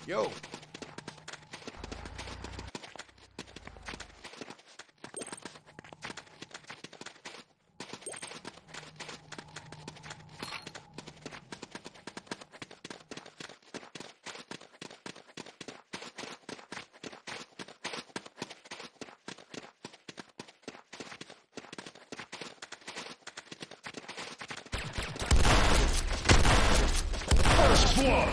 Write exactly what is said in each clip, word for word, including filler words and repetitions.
Yo. First blood.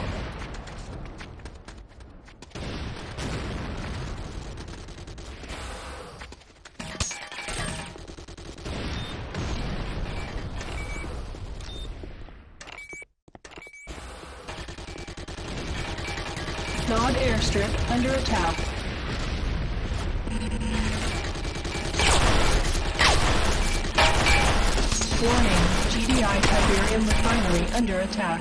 Nod airstrip under attack. Warning, G D I Tiberium refinery under attack.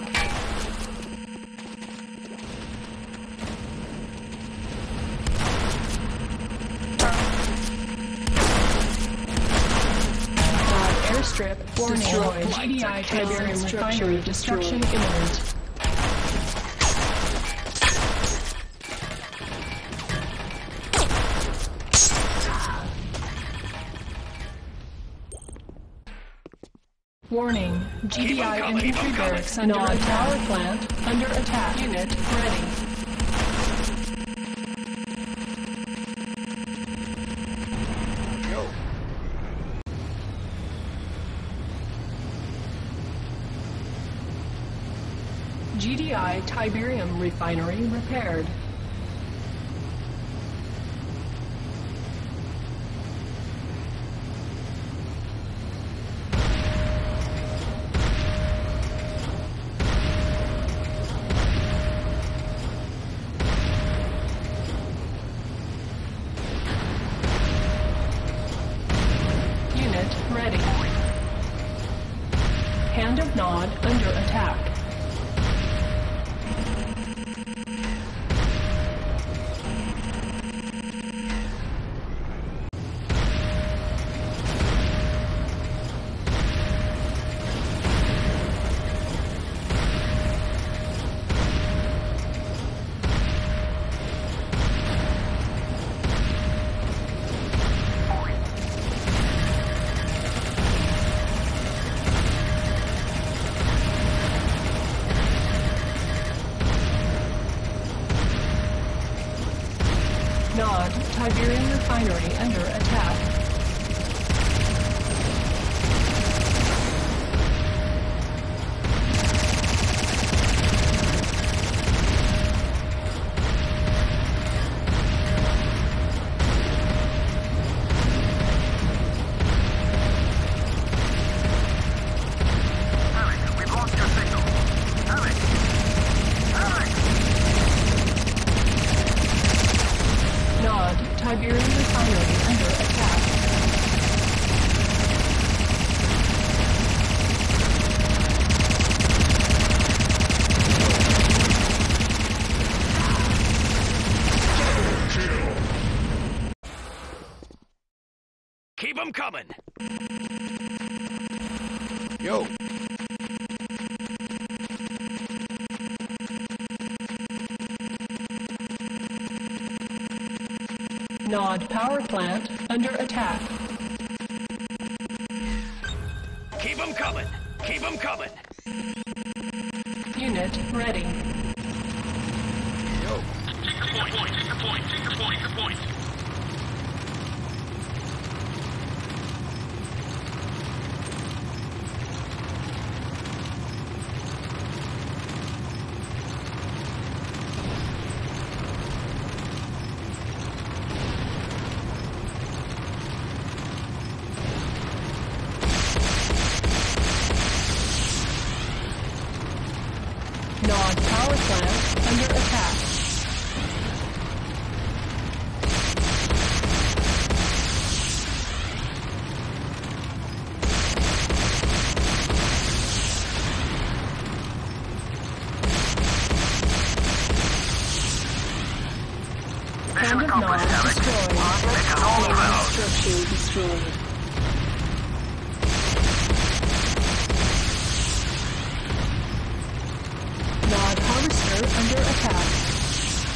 Nod airstrip warning, destroyed. G D I Tiberium refinery destruction imminent. Warning, G D I infantry barracks under attack. Power plant under attack. Unit ready. Yo. G D I Tiberium refinery repaired. Ready. Hand of Nod under attack. Nod, Tiberium refinery under attack. Alex, we've lost your signal. Alex! Alex! Nod, Tiberium refinery under attack. Keep them coming. Yo. Nod power plant under attack. Keep them coming. Keep them coming. Unit ready. Yo. Take the point, take the point, take the point, take the point. Nod power plant under attack. Hand of Nod destroyed. Alien structure destroyed. Nod harvester under attack.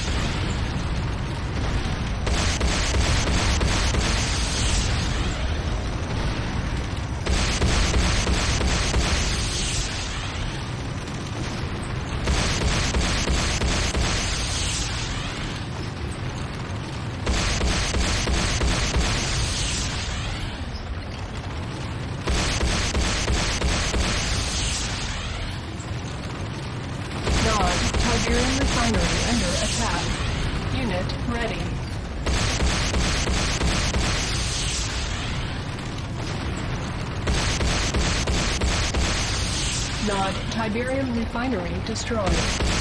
Tiberium refinery destroyed.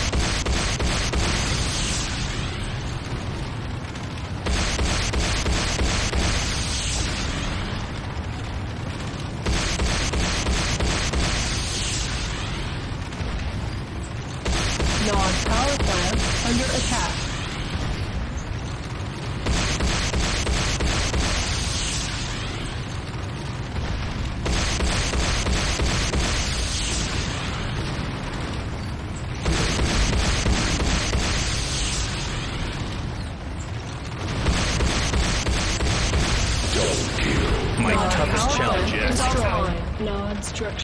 Nod power plant under attack. My Nod toughest power challenge plant yet. destroyed. Nod structure.